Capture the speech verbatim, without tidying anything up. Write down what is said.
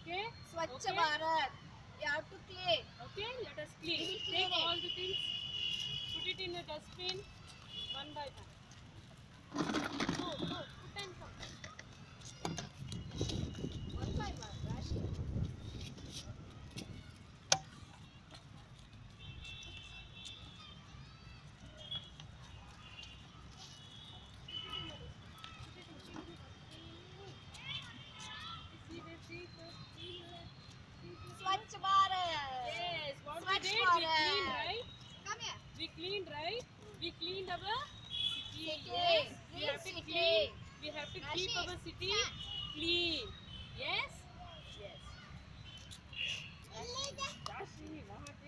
Okay? Swachh Okay? Bharat. You have to clean. Okay, let us clean. We will clean Take it. all the things, put it in a dustbin, one by one. Go, go, put and come. One by one, Rashi. See the see the see the see the. Swachh Bharat. Yes, what we Swachh did, we Bharat. cleaned, right? Come here. We cleaned, right? We cleaned our city. City. Yes, we Clean have to city. clean. We have to keep Rashi, our city stand. clean. Yes, yes. Dashi, what?